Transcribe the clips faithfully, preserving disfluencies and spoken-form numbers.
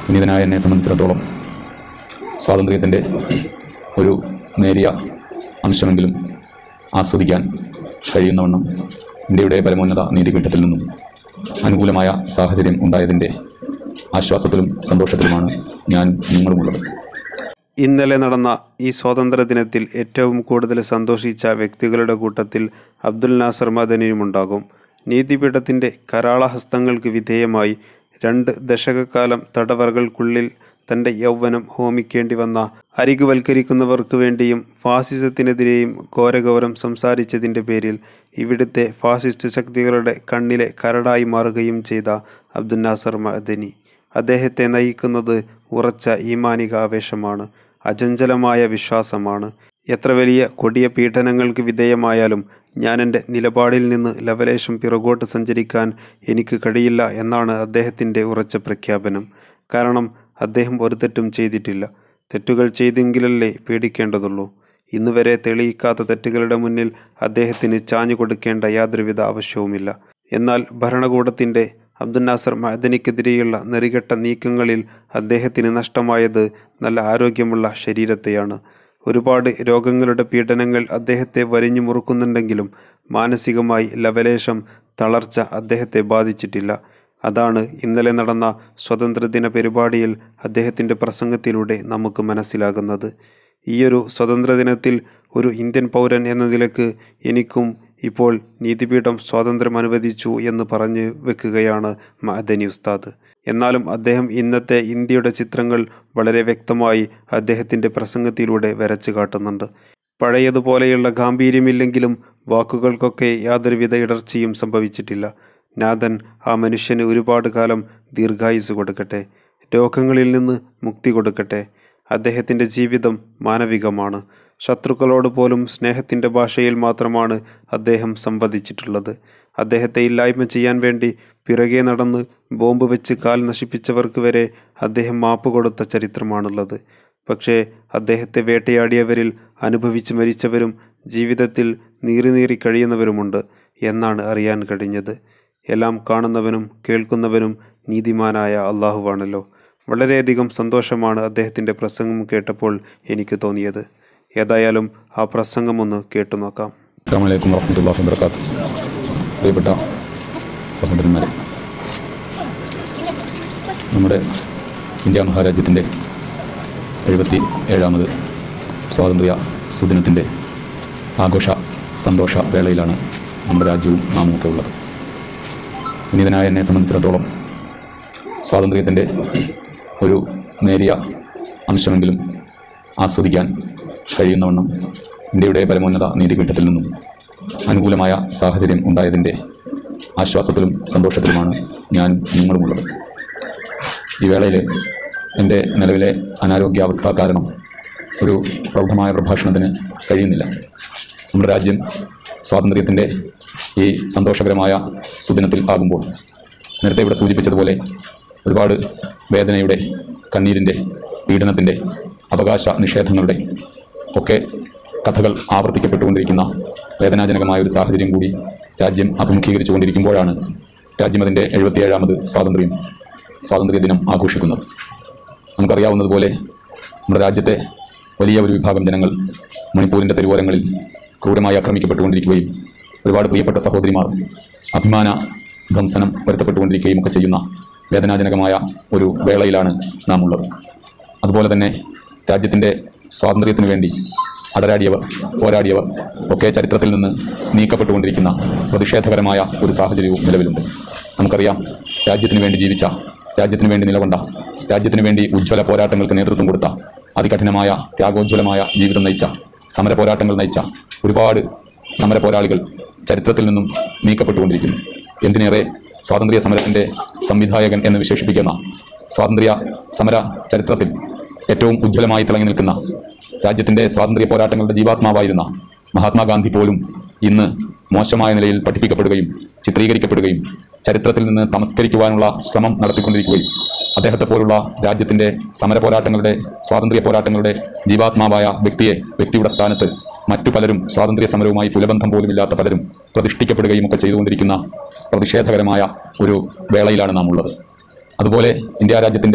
വിനീതനായ എന്നെ സംബന്ധിച്ചിടത്തോളം സ്വാതന്ത്ര്യത്തിൻ്റെ ഒരു നേരിയ അംശമെങ്കിലും ആസ്വദിക്കാൻ കഴിയുന്നവണ്ണം ഇന്ത്യയുടെ പരമോന്നത നീതിപീഠത്തിൽ നിന്നും അനുകൂലമായ സാഹചര്യം ഉണ്ടായതിൻ്റെ ആശ്വാസത്തിലും സന്തോഷത്തിലുമാണ് ഞാൻ നിങ്ങളുമുള്ളത്. ഇന്നലെ നടന്ന ഈ സ്വാതന്ത്ര്യദിനത്തിൽ ഏറ്റവും കൂടുതൽ സന്തോഷിച്ച വ്യക്തികളുടെ കൂട്ടത്തിൽ അബ്ദുൽ നാസർ മദനിയുമുണ്ടാകും. നീതിപീഠത്തിൻ്റെ കരാളഹസ്തങ്ങൾക്ക് വിധേയമായി രണ്ട് ദശകക്കാലം തടവറകൾക്കുള്ളിൽ തൻ്റെ യൗവനം ഹോമിക്കേണ്ടി വന്ന അരികുവൽക്കരിക്കുന്നവർക്ക് വേണ്ടിയും ഫാസിസത്തിനെതിരെയും ഘോരഘോരം സംസാരിച്ചതിൻ്റെ പേരിൽ ഇവിടുത്തെ ഫാസിസ്റ്റ് ശക്തികളുടെ കണ്ണിലെ കരടായി മാറുകയും ചെയ്ത അബ്ദുൽ നാസർ മദനി. അദ്ദേഹത്തെ നയിക്കുന്നത് ഉറച്ച ഈമാനിക ആവേശമാണ്, അചഞ്ചലമായ വിശ്വാസമാണ്. എത്ര വലിയ കൊടിയ പീഡനങ്ങൾക്ക് വിധേയമായാലും ഞാൻ എൻ്റെ നിലപാടിൽ നിന്ന് ലവലേശം പിറകോട്ട് സഞ്ചരിക്കാൻ എനിക്ക് കഴിയില്ല എന്നാണ് അദ്ദേഹത്തിൻ്റെ ഉറച്ച പ്രഖ്യാപനം. കാരണം അദ്ദേഹം ഒരു തെറ്റും ചെയ്തിട്ടില്ല. തെറ്റുകൾ ചെയ്തെങ്കിലല്ലേ പേടിക്കേണ്ടതുള്ളൂ. ഇന്നുവരെ തെളിയിക്കാത്ത തെറ്റുകളുടെ മുന്നിൽ അദ്ദേഹത്തിന് ചാഞ്ഞു കൊടുക്കേണ്ട യാതൊരുവിധ ആവശ്യവുമില്ല. എന്നാൽ ഭരണകൂടത്തിൻ്റെ അബ്ദുൽ നാസർ മദനിക്കെതിരെയുള്ള നെറികെട്ട നീക്കങ്ങളിൽ അദ്ദേഹത്തിന് നഷ്ടമായത് നല്ല ആരോഗ്യമുള്ള ശരീരത്തെയാണ്. ഒരുപാട് രോഗങ്ങളുടെ പീഡനങ്ങൾ അദ്ദേഹത്തെ വരിഞ്ഞു മുറുക്കുന്നുണ്ടെങ്കിലും മാനസികമായി ലവലേശം തളർച്ച അദ്ദേഹത്തെ ബാധിച്ചിട്ടില്ല. അതാണ് ഇന്നലെ നടന്ന സ്വാതന്ത്ര്യദിന പരിപാടിയിൽ അദ്ദേഹത്തിൻ്റെ പ്രസംഗത്തിലൂടെ നമുക്ക് മനസ്സിലാകുന്നത്. ഈയൊരു സ്വാതന്ത്ര്യദിനത്തിൽ ഒരു ഇന്ത്യൻ പൗരൻ എന്ന നിലക്ക് എനിക്കും ഇപ്പോൾ നീതിപീഠം സ്വാതന്ത്ര്യം അനുവദിച്ചു എന്ന് പറഞ്ഞു വെക്കുകയാണ് മഅദനി ഉസ്താദ്. എന്നാലും അദ്ദേഹം ഇന്നത്തെ ഇന്ത്യയുടെ ചിത്രങ്ങൾ വളരെ വ്യക്തമായി അദ്ദേഹത്തിൻ്റെ പ്രസംഗത്തിലൂടെ വരച്ചു കാട്ടുന്നുണ്ട്. പഴയതുപോലെയുള്ള ഗാംഭീര്യമില്ലെങ്കിലും വാക്കുകൾക്കൊക്കെ യാതൊരുവിധ ഇടർച്ചയും സംഭവിച്ചിട്ടില്ല. നാഥൻ ആ മനുഷ്യന് ഒരുപാട് കാലം ദീർഘായുസ് കൊടുക്കട്ടെ, രോഗങ്ങളിൽ നിന്ന് മുക്തി കൊടുക്കട്ടെ. അദ്ദേഹത്തിൻ്റെ ജീവിതം മാനവികമാണ്. ശത്രുക്കളോട് പോലും സ്നേഹത്തിൻ്റെ ഭാഷയിൽ മാത്രമാണ് അദ്ദേഹം സംവദിച്ചിട്ടുള്ളത്. അദ്ദേഹത്തെ ഇല്ലായ്മ ചെയ്യാൻ വേണ്ടി പിറകെ നടന്ന് ബോംബ് വെച്ച് കാൽ നശിപ്പിച്ചവർക്ക് വരെ അദ്ദേഹം മാപ്പ് കൊടുത്ത ചരിത്രമാണുള്ളത്. പക്ഷേ അദ്ദേഹത്തെ വേട്ടയാടിയവരിൽ അനുഭവിച്ച് മരിച്ചവരും ജീവിതത്തിൽ നീറി നീറി കഴിയുന്നവരുമുണ്ട് എന്നാണ് അറിയാൻ കഴിഞ്ഞത്. എല്ലാം കാണുന്നവനും കേൾക്കുന്നവനും നീതിമാനായ അള്ളാഹുവാണല്ലോ. വളരെയധികം സന്തോഷമാണ് അദ്ദേഹത്തിൻ്റെ പ്രസംഗം കേട്ടപ്പോൾ എനിക്ക് തോന്നിയത്. ഏതായാലും ആ പ്രസംഗം ഒന്ന് കേട്ടു നോക്കാം. അസ്സലാമു അലൈക്കും വറഹ്മത്തുള്ളാഹി വബറകാതുഹു. പ്രിയപ്പെട്ട സഹോദരന്മാരെ, നമ്മുടെ ഇന്ത്യ മഹാരാജ്യത്തിൻ്റെ എഴുപത്തി ഏഴാമത് സ്വാതന്ത്ര്യ സുദിനത്തിൻ്റെ ആഘോഷ സന്തോഷ വേളയിലാണ് നമ്മുടെ രാജ്യവും നാമൊക്കെ ഉള്ളത്. വിനീതനായ എന്നെ സംബന്ധിച്ചിടത്തോളം സ്വാതന്ത്ര്യത്തിൻ്റെ ഒരു നേരിയ അംശമെങ്കിലും ആസ്വദിക്കാൻ കഴിയുന്നവണ്ണം ഇന്ത്യയുടെ പരമോന്നത നീതിപീഠത്തിൽ നിന്നും അനുകൂലമായ സാഹചര്യം ഉണ്ടായതിൻ്റെ ആശ്വാസത്തിലും സന്തോഷത്തിലുമാണ് ഞാൻ നിങ്ങളുമുള്ളത്. ഈ വേളയിൽ എൻ്റെ നിലവിലെ അനാരോഗ്യാവസ്ഥ കാരണം ഒരു പ്രൗഢമായ പ്രഭാഷണത്തിന് കഴിയുന്നില്ല. നമ്മുടെ രാജ്യം സ്വാതന്ത്ര്യത്തിൻ്റെ ഈ സന്തോഷകരമായ സുദിനത്തിൽ ആകുമ്പോൾ നേരത്തെ ഇവിടെ സൂചിപ്പിച്ചതുപോലെ ഒരുപാട് വേദനയുടെ, കണ്ണീരിൻ്റെ, പീഡനത്തിൻ്റെ, അവകാശ നിഷേധങ്ങളുടെ ഒക്കെ കഥകൾ ആവർത്തിക്കപ്പെട്ടുകൊണ്ടിരിക്കുന്ന വേദനാജനകമായ ഒരു സാഹചര്യം കൂടി രാജ്യം അഭിമുഖീകരിച്ചു കൊണ്ടിരിക്കുമ്പോഴാണ് രാജ്യം അതിൻ്റെ എഴുപത്തിയേഴാമത് സ്വാതന്ത്ര്യം സ്വാതന്ത്ര്യ ദിനം ആഘോഷിക്കുന്നത്. നമുക്കറിയാവുന്നതുപോലെ നമ്മുടെ രാജ്യത്തെ വലിയ ഒരു വിഭാഗം ജനങ്ങൾ മണിപ്പൂരിൻ്റെ തെരുവോരങ്ങളിൽ ക്രൂരമായി ആക്രമിക്കപ്പെട്ടുകൊണ്ടിരിക്കുകയും ഒരുപാട് പ്രിയപ്പെട്ട സഹോദരിമാർ അഭിമാന ധ്വംസനം വരുത്തപ്പെട്ടുകൊണ്ടിരിക്കുകയും ഒക്കെ ചെയ്യുന്ന വേദനാജനകമായ ഒരു വേളയിലാണ് നാം ഉള്ളത്. അതുപോലെ തന്നെ രാജ്യത്തിൻ്റെ സ്വാതന്ത്ര്യത്തിനു വേണ്ടി അടരാടിയവർ, പോരാടിയവർ ഒക്കെ ചരിത്രത്തിൽ നിന്ന് നീക്കപ്പെട്ടുകൊണ്ടിരിക്കുന്ന പ്രതിഷേധകരമായ ഒരു സാഹചര്യവും നിലവിലുണ്ട്. നമുക്കറിയാം, രാജ്യത്തിന് വേണ്ടി ജീവിച്ച, രാജ്യത്തിന് വേണ്ടി നിലകൊണ്ട, രാജ്യത്തിന് വേണ്ടി ഉജ്ജ്വല പോരാട്ടങ്ങൾക്ക് നേതൃത്വം കൊടുത്ത, അതികഠിനമായ ത്യാഗോജ്വലമായ ജീവിതം നയിച്ച, സമര പോരാട്ടങ്ങൾ നയിച്ച ഒരുപാട് സമര പോരാളികൾ ചരിത്രത്തിൽ നിന്നും നീക്കപ്പെട്ടുകൊണ്ടിരിക്കുന്നു. എന്തിനേറെ സ്വാതന്ത്ര്യ സമരത്തിൻ്റെ സംവിധായകൻ എന്ന് വിശേഷിപ്പിക്കുന്ന, സ്വാതന്ത്ര്യ സമര ചരിത്രത്തിൽ ഏറ്റവും ഉജ്ജ്വലമായി തിളങ്ങി നിൽക്കുന്ന, രാജ്യത്തിൻ്റെ സ്വാതന്ത്ര്യ പോരാട്ടങ്ങളുടെ ജീവാത്മാവായിരുന്ന മഹാത്മാഗാന്ധി പോലും ഇന്ന് മോശമായ നിലയിൽ പഠിപ്പിക്കപ്പെടുകയും ചിത്രീകരിക്കപ്പെടുകയും ചരിത്രത്തിൽ നിന്ന് തമസ്കരിക്കുവാനുള്ള ശ്രമം നടത്തിക്കൊണ്ടിരിക്കുകയും അദ്ദേഹത്തെ പോലുള്ള രാജ്യത്തിൻ്റെ സമര പോരാട്ടങ്ങളുടെ, സ്വാതന്ത്ര്യ പോരാട്ടങ്ങളുടെ ജീവാത്മാവായ വ്യക്തിയെ, വ്യക്തിയുടെ സ്ഥാനത്ത് മറ്റു പലരും, സ്വാതന്ത്ര്യ സമരവുമായി പുലബന്ധം പോലുമില്ലാത്ത പലരും പ്രതിഷ്ഠിക്കപ്പെടുകയും ഒക്കെ ചെയ്തുകൊണ്ടിരിക്കുന്ന പ്രതിഷേധകരമായ ഒരു വേളയിലാണ് നാം ഉള്ളത്. അതുപോലെ ഇന്ത്യ രാജ്യത്തിൻ്റെ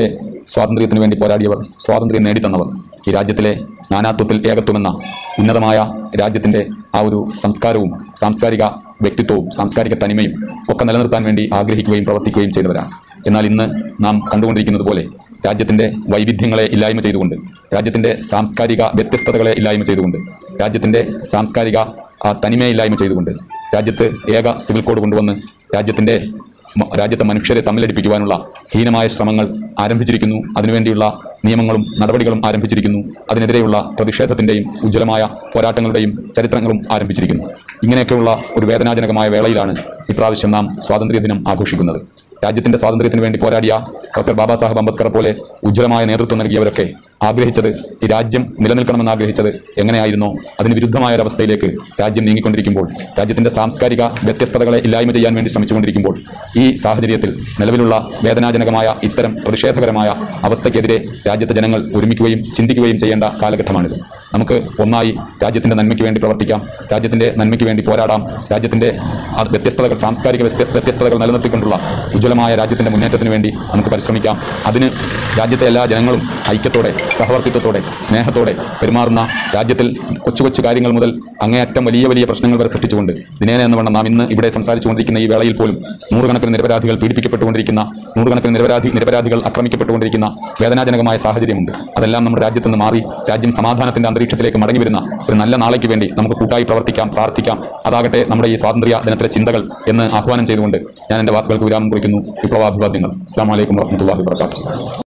സ്വാതന്ത്ര്യത്തിന് വേണ്ടി പോരാടിയവർ, സ്വാതന്ത്ര്യം നേടിത്തന്നവർ, ഈ രാജ്യത്തിലെ നാനാത്വത്തിൽ ഏകത്വമെന്ന ഉന്നതമായ രാജ്യത്തിൻ്റെ ആ ഒരു സംസ്കാരവും സാംസ്കാരിക വ്യക്തിത്വവും സാംസ്കാരിക തനിമയും ഒക്കെ നിലനിർത്താൻ വേണ്ടി ആഗ്രഹിക്കുകയും പ്രവർത്തിക്കുകയും ചെയ്തവരാണ്. എന്നാൽ ഇന്ന് നാം കണ്ടുകൊണ്ടിരിക്കുന്നത് പോലെ രാജ്യത്തിൻ്റെ വൈവിധ്യങ്ങളെ ഇല്ലായ്മ ചെയ്തുകൊണ്ട്, രാജ്യത്തിൻ്റെ സാംസ്കാരിക വ്യത്യസ്തതകളെ ഇല്ലായ്മ ചെയ്തുകൊണ്ട്, രാജ്യത്തിൻ്റെ സാംസ്കാരിക തനിമയെ ഇല്ലായ്മ ചെയ്തുകൊണ്ട്, രാജ്യത്ത് ഏക സിവിൽ കോഡ് കൊണ്ടുവന്ന് രാജ്യത്തിൻ്റെ രാജ്യത്തെ മനുഷ്യരെ തമ്മിലടിപ്പിക്കുവാനുള്ള ഹീനമായ ശ്രമങ്ങൾ ആരംഭിച്ചിരിക്കുന്നു. അതിനുവേണ്ടിയുള്ള നിയമങ്ങളും നടപടികളും ആരംഭിച്ചിരിക്കുന്നു. അതിനെതിരെയുള്ള പ്രതിഷേധത്തിൻ്റെയും ഉജ്ജ്വലമായ പോരാട്ടങ്ങളുടെയും ചരിത്രങ്ങളും ആരംഭിച്ചിരിക്കുന്നു. ഇങ്ങനെയൊക്കെയുള്ള ഒരു വേദനാജനകമായ വേളയിലാണ് ഇപ്രാവശ്യം നാം സ്വാതന്ത്ര്യദിനം ആഘോഷിക്കുന്നത്. രാജ്യത്തിൻ്റെ സ്വാതന്ത്ര്യത്തിന് വേണ്ടി പോരാടിയ ഡോക്ടർ ബാബാ സാഹബ് അംബേദ്കർ പോലെ ഉജ്ജ്വലമായ നേതൃത്വം നൽകിയവരൊക്കെ ആഗ്രഹിച്ചത്, ഈ രാജ്യം നിലനിൽക്കണമെന്ന് ആഗ്രഹിച്ചത് എങ്ങനെയായിരുന്നോ അതിന് വിരുദ്ധമായ ഒരവസ്ഥയിലേക്ക് രാജ്യം നീങ്ങിക്കൊണ്ടിരിക്കുമ്പോൾ, രാജ്യത്തിൻ്റെ സാംസ്കാരിക വ്യത്യസ്തതകളെ ഇല്ലായ്മ ചെയ്യാൻ വേണ്ടി ശ്രമിച്ചുകൊണ്ടിരിക്കുമ്പോൾ, ഈ സാഹചര്യത്തിൽ നിലവിലുള്ള വേദനാജനകമായ ഇത്തരം പ്രതിഷേധകരമായ അവസ്ഥയ്ക്കെതിരെ രാജ്യത്തെ ജനങ്ങൾ ഒരുമിക്കുകയും ചിന്തിക്കുകയും ചെയ്യേണ്ട കാലഘട്ടമാണിത്. നമുക്ക് ഒന്നായി രാജ്യത്തിൻ്റെ നന്മയ്ക്ക് വേണ്ടി പ്രവർത്തിക്കാം, രാജ്യത്തിൻ്റെ നന്മയ്ക്ക് വേണ്ടി പോരാടാം. രാജ്യത്തിൻ്റെ വ്യത്യസ്തതകൾ, സാംസ്കാരിക വ്യത്യസ്തതകൾ നിലനിർത്തിക്കൊണ്ടുള്ള ഉജ്ജ്വലമായ രാജ്യത്തിൻ്റെ മുന്നേറ്റത്തിന് വേണ്ടി നമുക്ക് പരിശ്രമിക്കാം. അതിന് രാജ്യത്തെ എല്ലാ ജനങ്ങളും ഐക്യത്തോടെ, സഹവർത്തിത്വത്തോടെ, സ്നേഹത്തോടെ പെരുമാറുന്ന, രാജ്യത്തിൽ കൊച്ചു കൊച്ചു കാര്യങ്ങൾ മുതൽ അങ്ങേയറ്റം വലിയ വലിയ പ്രശ്നങ്ങൾ വരെ സൃഷ്ടിച്ചുകൊണ്ട് ദിനേന എന്ന് വേണം നാം ഇന്ന് ഇവിടെ സംസാരിച്ചുകൊണ്ടിരിക്കുന്ന ഈ വേളയിൽ പോലും നൂറുകണക്കിന് നിരപരാധികൾ പീഡിപ്പിക്കപ്പെട്ടുകൊണ്ടിരിക്കുന്ന, നൂറുകണക്കിന് നിരപരാധി നിരപരാധികൾ ആക്രമിക്കപ്പെട്ടുകൊണ്ടിരിക്കുന്ന വേദനാജനകമായ സാഹചര്യമുണ്ട്. അതെല്ലാം നമ്മുടെ രാജ്യത്ത് നിന്ന് മാറി രാജ്യം സമാധാനത്തിൻ്റെ അന്തരീക്ഷത്തിലേക്ക് മടങ്ങി വരുന്ന ഒരു നല്ല നാളേക്ക് വേണ്ടി നമുക്ക് കൂട്ടായി പ്രവർത്തിക്കാം, പ്രാർത്ഥിക്കാം. അതാകട്ടെ നമ്മുടെ ഈ സ്വാതന്ത്ര്യ ദിനത്തിലെ ചിന്തകൾ എന്ന് ആഹ്വാനം ചെയ്തുകൊണ്ട് ഞാൻ എൻ്റെ വാക്കുകൾക്ക് വിരാമം കുറിക്കുന്നു. വിപ്ലവാഭിവാദ്യങ്ങൾ. അസ്സലാമു അലൈക്കും വറഹ്മത്തുള്ളാഹി വബറകാതുഹു.